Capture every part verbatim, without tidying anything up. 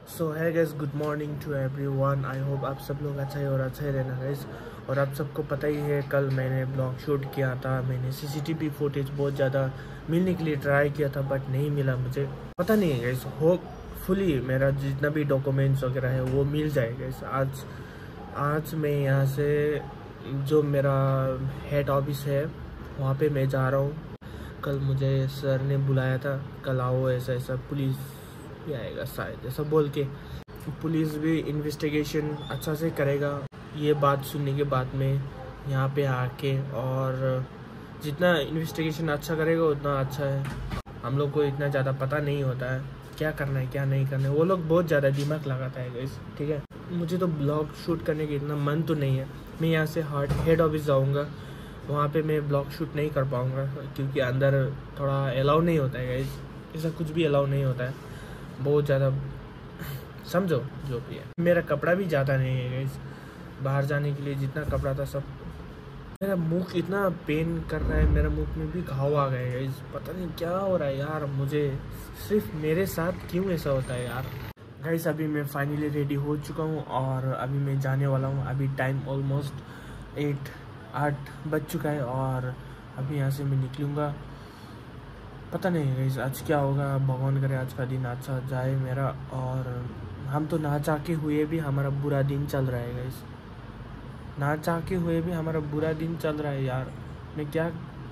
So hi guys, good morning to everyone. I hope आप सब लोग अच्छा ही और अच्छा ही रहना गाइस। और आप सबको पता ही है, कल मैंने ब्लॉग शूट किया था। मैंने सीसीटीवी फुटेज बहुत ज़्यादा मिलने के लिए ट्राई किया था, बट नहीं मिला मुझे। पता नहीं है गाइस, होपफुली मेरा जितना भी डॉक्यूमेंट्स वगैरह है वो मिल जाएगा गाइस। आज आज मैं यहाँ से जो मेरा हेड ऑफिस है वहाँ पे मैं जा रहा हूँ। कल मुझे सर ने बुलाया था, कल आओ, ऐसा ऐसा पुलिस भी आएगा शायद, ऐसा बोल के। पुलिस भी इन्वेस्टिगेशन अच्छा से करेगा। ये बात सुनने के बाद में यहाँ पे आके, और जितना इन्वेस्टिगेशन अच्छा करेगा उतना अच्छा है। हम लोग को इतना ज़्यादा पता नहीं होता है क्या करना है क्या नहीं करना है। वो लोग बहुत ज़्यादा दिमाग लगाता है गाइस, ठीक है। मुझे तो ब्लॉग शूट करने का इतना मन तो नहीं है। मैं यहाँ से हार्ड हेड ऑफिस जाऊँगा, वहाँ पे मैं ब्लॉग शूट नहीं कर पाऊँगा क्योंकि अंदर थोड़ा अलाउ नहीं होता है गाइस। ऐसा कुछ भी अलाउ नहीं होता है, बहुत ज़्यादा, समझो जो भी है। मेरा कपड़ा भी ज़्यादा नहीं है गाइस, बाहर जाने के लिए जितना कपड़ा था सब। मेरा मुंह इतना पेन कर रहा है, मेरा मुंह में भी घाव आ गए गाइस। पता नहीं क्या हो रहा है यार, मुझे सिर्फ मेरे साथ क्यों ऐसा होता है यार। गाइस अभी मैं फाइनली रेडी हो चुका हूँ और अभी मैं जाने वाला हूँ। अभी टाइम ऑलमोस्ट एट आठ बज चुका है और अभी यहाँ से मैं निकलूँगा। पता नहीं गाइस आज क्या होगा, भगवान करे आज का दिन अच्छा जाए मेरा। और हम तो ना चाह के हुए भी हमारा बुरा दिन चल रहा है गाइस, ना चाह के हुए भी हमारा बुरा दिन चल रहा है यार। मैं क्या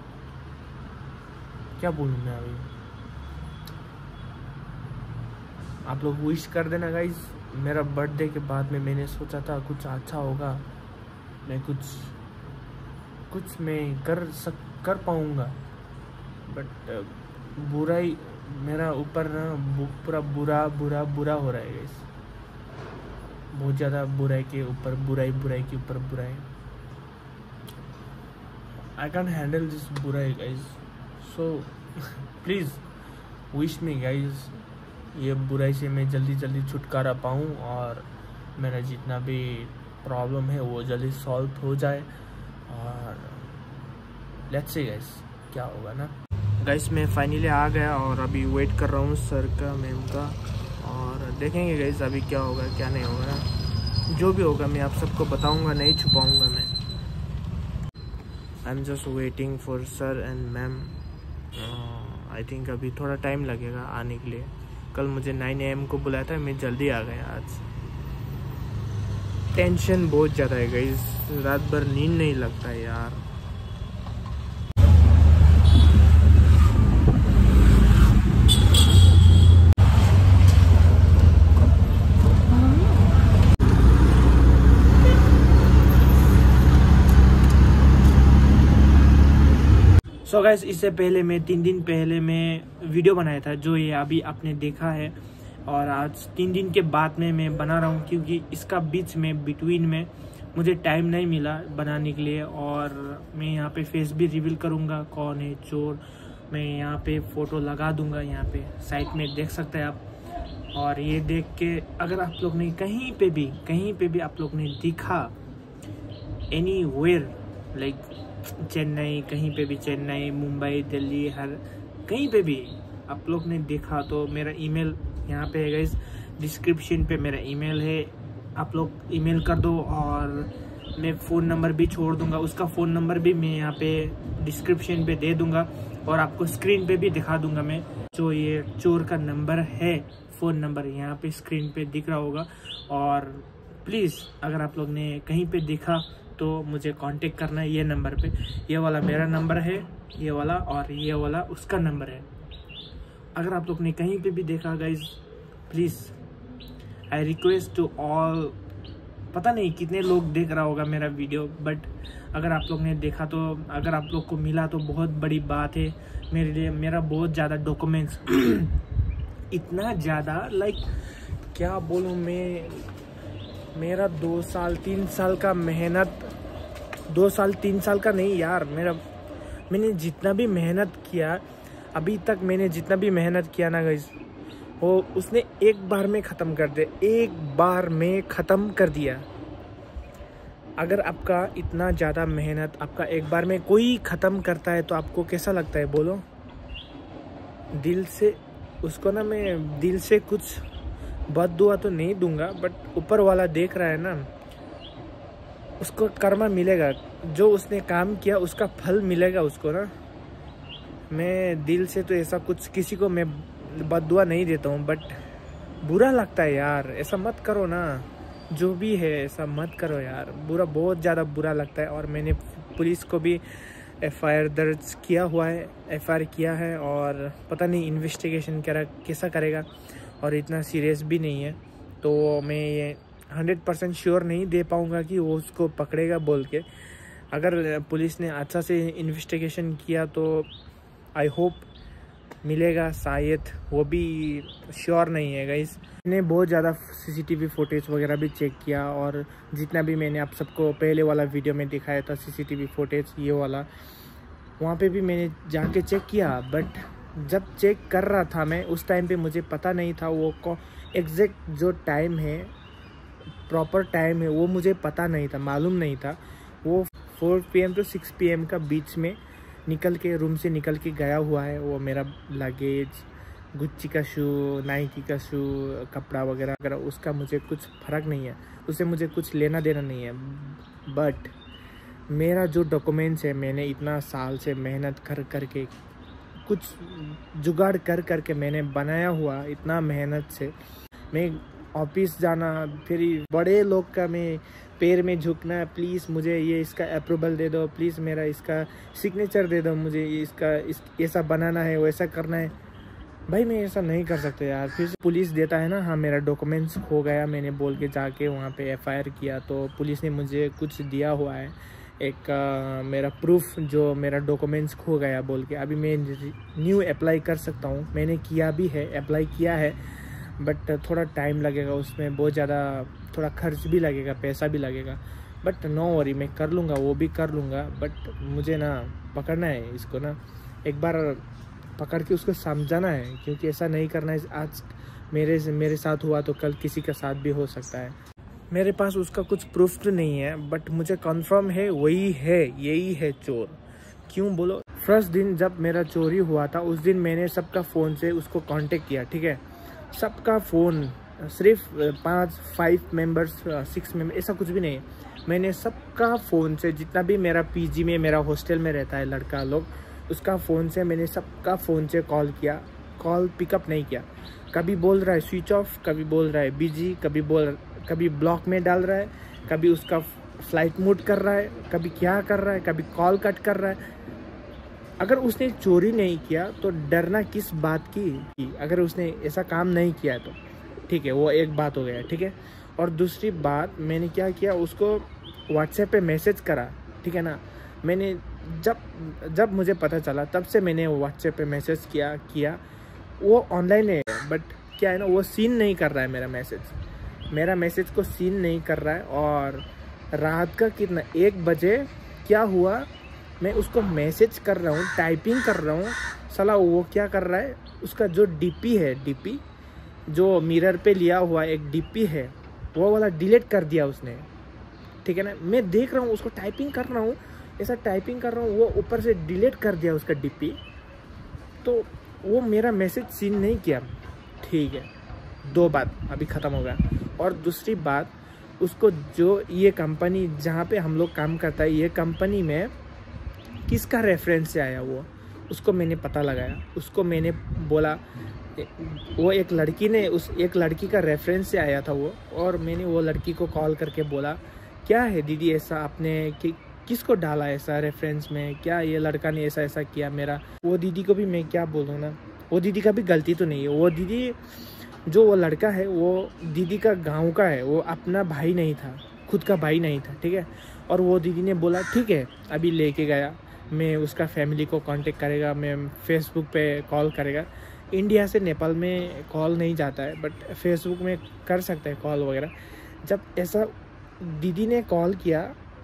क्या बोलूँ मैं अभी। आप लोग विश कर देना गाइस। मेरा बर्थडे के बाद में मैंने सोचा था कुछ अच्छा होगा, मैं कुछ कुछ मैं कर सक कर पाऊँगा, बट बुराई मेरा ऊपर ना पूरा बुरा बुरा बुरा हो रहा है गाइस। बहुत ज़्यादा बुराई के ऊपर बुराई, बुराई के ऊपर बुराई। आई कैन हैंडल दिस बुराई guys, so please wish me guys, ये बुराई से मैं जल्दी जल्दी छुटकारा पाऊँ और मेरा जितना भी प्रॉब्लम है वो जल्दी सॉल्व हो जाए। और लेट्स सी गाइस क्या होगा ना। गाइस मैं फाइनली आ गया और अभी वेट कर रहा हूँ सर का, मैम का, और देखेंगे गाइस अभी क्या होगा क्या नहीं होगा ना। जो भी होगा मैं आप सबको बताऊंगा, नहीं छुपाऊंगा मैं। I am just waiting for sir and ma'am. I think अभी थोड़ा टाइम लगेगा आने के लिए। कल मुझे नाइन ए एम को बुलाया था, मैं जल्दी आ गया आज। टेंशन बहुत ज़्यादा है गाइस, रात भर नींद नहीं लगता है यार। सो so गाइस इससे पहले मैं तीन दिन पहले मैं वीडियो बनाया था जो ये अभी आपने देखा है, और आज तीन दिन के बाद में मैं बना रहा हूँ क्योंकि इसका बीच में बिटवीन में मुझे टाइम नहीं मिला बनाने के लिए। और मैं यहाँ पे फेस भी रिवील करूँगा कौन है चोर। मैं यहाँ पे फ़ोटो लगा दूँगा, यहाँ पे साइड में देख सकते हैं आप। और ये देख के अगर आप लोग ने कहीं पे भी कहीं पे भी आप लोग ने दिखा एनी वेयर, लाइक चेन्नई, कहीं पे भी चेन्नई, मुंबई, दिल्ली, हर कहीं पे भी आप लोग ने देखा तो मेरा ईमेल यहाँ पे है गाइस, डिस्क्रिप्शन पे मेरा ईमेल है। आप लोग ईमेल कर दो और मैं फ़ोन नंबर भी छोड़ दूंगा, उसका फ़ोन नंबर भी मैं यहाँ पे डिस्क्रिप्शन पे दे दूंगा और आपको स्क्रीन पे भी दिखा दूंगा मैं। जो ये चोर का नंबर है, फ़ोन नंबर यहाँ पे स्क्रीन पे दिख रहा होगा। और प्लीज़ अगर आप लोग ने कहीं पे देखा तो मुझे कांटेक्ट करना है ये नंबर पे। ये वाला मेरा नंबर है, ये वाला, और ये वाला उसका नंबर है। अगर आप लोग ने कहीं पे भी देखा guys, please I request to all, पता नहीं कितने लोग देख रहा होगा मेरा वीडियो, बट अगर आप लोग ने देखा तो अगर आप लोग को मिला तो बहुत बड़ी बात है मेरे लिए। मेरा बहुत ज़्यादा डॉक्यूमेंट्स इतना ज़्यादा, लाइक क्या बोलूँ मैं, मेरा दो साल तीन साल का मेहनत, दो साल तीन साल का नहीं यार, मेरा मैंने जितना भी मेहनत किया अभी तक, मैंने जितना भी मेहनत किया ना गाइस, वो उसने एक बार में ख़त्म कर दिया, एक बार में ख़त्म कर दिया। अगर आपका इतना ज़्यादा मेहनत आपका एक बार में कोई ख़त्म करता है तो आपको कैसा लगता है बोलो। दिल से उसको ना मैं दिल से कुछ बद्दुआ तो नहीं दूंगा, बट ऊपर वाला देख रहा है ना, उसको कर्मा मिलेगा। जो उसने काम किया उसका फल मिलेगा उसको ना। मैं दिल से तो ऐसा कुछ किसी को मैं बद्दुआ नहीं देता हूँ, बट बुरा लगता है यार, ऐसा मत करो ना। जो भी है ऐसा मत करो यार, बुरा, बहुत ज़्यादा बुरा लगता है। और मैंने पुलिस को भी एफ आई आर दर्ज किया हुआ है, एफ आई आर किया है, और पता नहीं इन्वेस्टिगेशन क्या कैसा करेगा। और इतना सीरियस भी नहीं है, तो मैं ये हंड्रेड परसेंट श्योर नहीं दे पाऊँगा कि वो उसको पकड़ेगा बोल के। अगर पुलिस ने अच्छा से इन्वेस्टिगेशन किया तो आई होप मिलेगा, शायद, वो भी श्योर नहीं है गाइस। मैंने बहुत ज़्यादा सीसीटीवी फुटेज वगैरह भी चेक किया, और जितना भी मैंने आप सबको पहले वाला वीडियो में दिखाया था सीसीटीवी फुटेज ये वाला, वहाँ पे भी मैंने जाके चेक किया। बट जब चेक कर रहा था मैं, उस टाइम पे मुझे पता नहीं था वो को एग्जैक्ट जो टाइम है, प्रॉपर टाइम है, वो मुझे पता नहीं था, मालूम नहीं था। वो four P M to six P M का बीच में निकल के रूम से निकल के गया हुआ है। वो मेरा लगेज, गुच्ची का शू, नाइकी का शू, कपड़ा वगैरह वगैरह, उसका मुझे कुछ फ़र्क नहीं है, उससे मुझे कुछ लेना देना नहीं है। बट मेरा जो डॉक्यूमेंट्स है, मैंने इतना साल से मेहनत कर करके, कुछ जुगाड़ कर करके मैंने बनाया हुआ, इतना मेहनत से मैं ऑफिस जाना, फिर बड़े लोग का मैं पैर में झुकना, प्लीज़ मुझे ये इसका अप्रूवल दे दो, प्लीज़ मेरा इसका सिग्नेचर दे दो, मुझे इसका इस ऐसा बनाना है, वैसा करना है। भाई मैं ऐसा नहीं कर सकता यार। फिर से पुलिस देता है ना, हाँ मेरा डॉक्यूमेंट्स खो गया, मैंने बोल के जाके वहाँ पे एफ आई आर किया, तो पुलिस ने मुझे कुछ दिया हुआ है, एक आ, मेरा प्रूफ, जो मेरा डॉक्यूमेंट्स खो गया बोल के। अभी मैं न्यू अप्लाई कर सकता हूँ, मैंने किया भी है, अप्लाई किया है, बट थोड़ा टाइम लगेगा, उसमें बहुत ज़्यादा थोड़ा खर्च भी लगेगा, पैसा भी लगेगा। बट नो वरी, मैं कर लूँगा, वो भी कर लूँगा। बट मुझे ना पकड़ना है इसको ना, एक बार पकड़ के उसको समझाना है, क्योंकि ऐसा नहीं करना है। आज मेरे मेरे साथ हुआ तो कल किसी के साथ भी हो सकता है। मेरे पास उसका कुछ प्रूफ तो नहीं है, बट मुझे कंफर्म है वही है, यही है चोर। क्यों बोलो, फर्स्ट दिन जब मेरा चोरी हुआ था, उस दिन मैंने सबका फ़ोन से उसको कांटेक्ट किया, ठीक है, सबका फ़ोन, सिर्फ पाँच फाइव मेंबर्स सिक्स मेंबर ऐसा कुछ भी नहीं है, मैंने सबका फ़ोन से, जितना भी मेरा पीजी में, मेरा हॉस्टल में रहता है लड़का लोग, उसका फ़ोन से मैंने सबका फ़ोन से कॉल किया, कॉल पिकअप नहीं किया। कभी बोल रहा है स्विच ऑफ, कभी बोल रहा है बिजी, कभी बोल कभी ब्लॉक में डाल रहा है, कभी उसका फ्लाइट मोड कर रहा है, कभी क्या कर रहा है, कभी कॉल कट कर रहा है। अगर उसने चोरी नहीं किया तो डरना किस बात की? अगर उसने ऐसा काम नहीं किया तो ठीक है, वो एक बात हो गया, ठीक है। और दूसरी बात, मैंने क्या किया, उसको व्हाट्सएप पे मैसेज करा, ठीक है ना। मैंने जब जब मुझे पता चला, तब से मैंने व्हाट्सएप पे मैसेज किया किया वो ऑनलाइन है, बट क्या है ना, वो सीन नहीं कर रहा है मेरा मैसेज, मेरा मैसेज को सीन नहीं कर रहा है। और रात का कितना, एक बजे क्या हुआ, मैं उसको मैसेज कर रहा हूँ, टाइपिंग कर रहा हूँ, साला वो क्या कर रहा है, उसका जो डीपी है, डीपी जो मिरर पे लिया हुआ एक डीपी है, वो वाला डिलीट कर दिया उसने, ठीक है ना। मैं देख रहा हूँ, उसको टाइपिंग कर रहा हूँ, ऐसा टाइपिंग कर रहा हूँ, वो ऊपर से डिलीट कर दिया उसका डीपी, तो वो मेरा मैसेज सीन नहीं किया, ठीक है। दो बात अभी ख़त्म हो गया। और दूसरी बात, उसको जो ये कंपनी जहाँ पे हम लोग काम करता है, ये कंपनी में किसका रेफरेंस से आया वो, उसको मैंने पता लगाया। उसको मैंने बोला, वो एक लड़की ने, उस एक लड़की का रेफरेंस से आया था वो, और मैंने वो लड़की को कॉल करके बोला, क्या है दीदी ऐसा आपने कि किसको डाला ऐसा रेफरेंस में, क्या ये लड़का ने ऐसा ऐसा किया मेरा। वो दीदी को भी मैं क्या बोलूँ ना, वो दीदी का भी गलती तो नहीं है। वो दीदी, जो वो लड़का है, वो दीदी का गांव का है, वो अपना भाई नहीं था, खुद का भाई नहीं था, ठीक है। और वो दीदी ने बोला ठीक है, अभी लेके गया, मैं उसका फैमिली को कांटेक्ट करेगा, मैं फेसबुक पे कॉल करेगा। इंडिया से नेपाल में कॉल नहीं जाता है, बट फेसबुक में कर सकते हैं कॉल वगैरह। जब ऐसा दीदी ने कॉल किया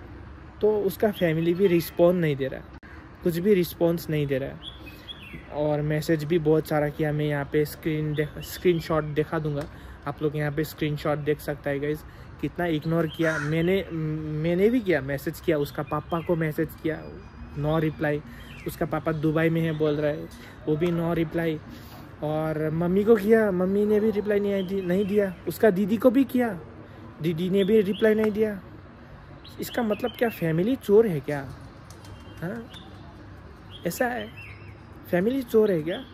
तो उसका फैमिली भी रिस्पॉन्स नहीं दे रहा है, कुछ भी रिस्पॉन्स नहीं दे रहा है। और मैसेज भी बहुत सारा किया, मैं यहाँ पे स्क्रीन देख स्क्रीनशॉट दिखा दूंगा, आप लोग यहाँ पे स्क्रीनशॉट देख सकता है गाइस, कितना इग्नोर किया मैंने मैंने भी किया, मैसेज किया, उसका पापा को मैसेज किया, नो रिप्लाई। उसका पापा दुबई में है बोल रहा है, वो भी नो रिप्लाई। और मम्मी को किया, मम्मी ने भी रिप्लाई नहीं दी नहीं दिया। उसका दीदी को भी किया, दीदी ने भी रिप्लाई नहीं दिया। इसका मतलब क्या फैमिली चोर है क्या? हाँ, ऐसा है, फैमिली चोर है क्या?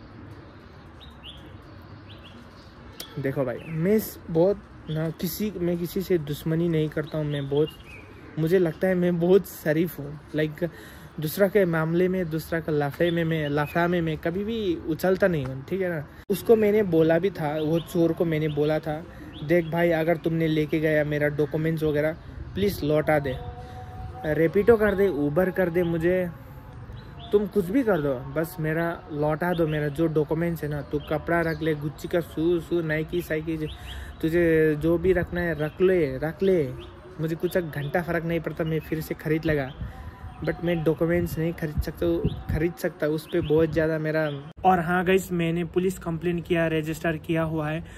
देखो भाई, मैं बहुत ना किसी मैं किसी से दुश्मनी नहीं करता हूँ। मैं बहुत मुझे लगता है मैं बहुत शरीफ हूँ। लाइक दूसरा के मामले में, दूसरा का लफड़े में मैं लफड़ा में मैं कभी भी उछलता नहीं हूँ, ठीक है ना। उसको मैंने बोला भी था, वो चोर को मैंने बोला था, देख भाई अगर तुमने लेके गया मेरा डॉक्यूमेंट्स वगैरह प्लीज़ लौटा दे, रेपिडो कर दे, उबर कर दे, मुझे तुम कुछ भी कर दो, बस मेरा लौटा दो, मेरा जो डॉक्यूमेंट्स है ना। तू कपड़ा रख ले, गुच्ची का शू शू नाइकी साइकी, तुझे जो भी रखना है रख ले रख ले मुझे कुछ घंटा फ़र्क नहीं पड़ता, मैं फिर से खरीद लगा। बट मैं डॉक्यूमेंट्स नहीं खरीद सकता खरीद सकता उस पर बहुत ज़्यादा मेरा। और हाँ गाइस, मैंने पुलिस कंप्लेंट किया, रजिस्टर किया हुआ है।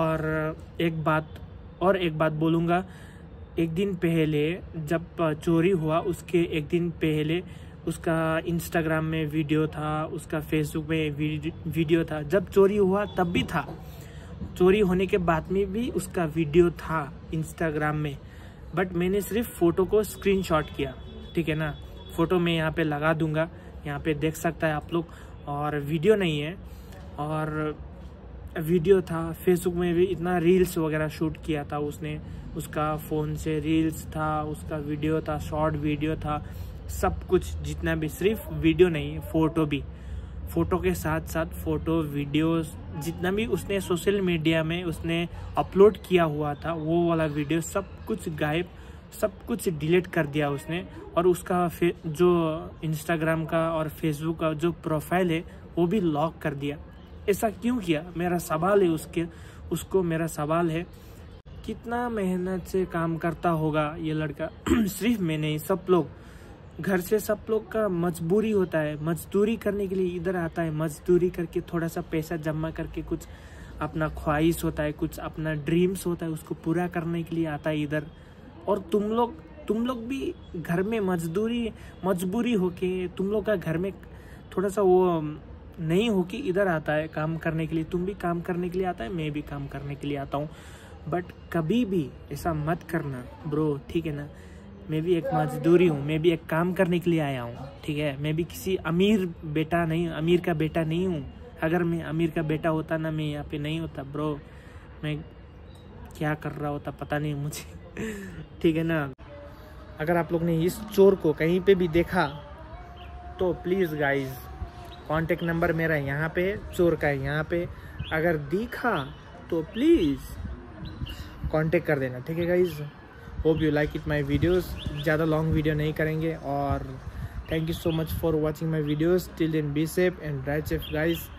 और एक बात और एक बात बोलूँगा, एक दिन पहले जब चोरी हुआ उसके एक दिन पहले उसका इंस्टाग्राम में वीडियो था, उसका फेसबुक में वीडियो था। जब चोरी हुआ तब भी था, चोरी होने के बाद में भी उसका वीडियो था इंस्टाग्राम में। बट मैंने सिर्फ फ़ोटो को स्क्रीनशॉट किया, ठीक है ना। फ़ोटो मैं यहाँ पे लगा दूंगा, यहाँ पे देख सकता है आप लोग। और वीडियो नहीं है, और वीडियो था। फेसबुक में भी इतना रील्स वगैरह शूट किया था उसने, उसका फ़ोन से रील्स था, उसका वीडियो था, शॉर्ट वीडियो था, सब कुछ जितना भी, सिर्फ वीडियो नहीं, फ़ोटो भी, फ़ोटो के साथ साथ फ़ोटो वीडियोस जितना भी उसने सोशल मीडिया में उसने अपलोड किया हुआ था वो वाला वीडियो सब कुछ गायब, सब कुछ डिलीट कर दिया उसने। और उसका जो इंस्टाग्राम का और फेसबुक का जो प्रोफाइल है वो भी लॉक कर दिया। ऐसा क्यों किया? मेरा सवाल है उसके उसको मेरा सवाल है, कितना मेहनत से काम करता होगा ये लड़का। सिर्फ मैं नहीं, सब लोग घर से, सब लोग का मजबूरी होता है, मजदूरी करने के लिए इधर आता है। मजदूरी करके थोड़ा सा पैसा जमा करके कुछ अपना ख्वाहिश होता है, कुछ अपना ड्रीम्स होता है, उसको पूरा करने के लिए आता है इधर। और तुम लोग तुम लोग भी घर में मजदूरी मजबूरी होके, तुम लोग का घर में थोड़ा सा वो नहीं हो कि इधर आता है काम करने के लिए। तुम भी काम करने के लिए आता है, मैं भी काम करने के लिए आता हूँ। बट कभी भी ऐसा मत करना ब्रो, ठीक है ना। मैं भी एक मजदूरी हूँ, मैं भी एक काम करने के लिए आया हूँ, ठीक है। मैं भी किसी अमीर बेटा नहीं, अमीर का बेटा नहीं हूँ। अगर मैं अमीर का बेटा होता ना, मैं यहाँ पे नहीं होता ब्रो। मैं क्या कर रहा होता पता नहीं मुझे, ठीक है ना। अगर आप लोग ने इस चोर को कहीं पे भी देखा तो प्लीज़ गाइज, कांटेक्ट नंबर मेरा यहाँ पे, चोर का है यहाँ पे। अगर दिखा तो प्लीज़ कांटेक्ट कर देना, ठीक है guys. Hope you like it my videos. ज़्यादा लॉन्ग वीडियो नहीं करेंगे। और thank you so much for watching my videos. Till then be safe and drive safe guys.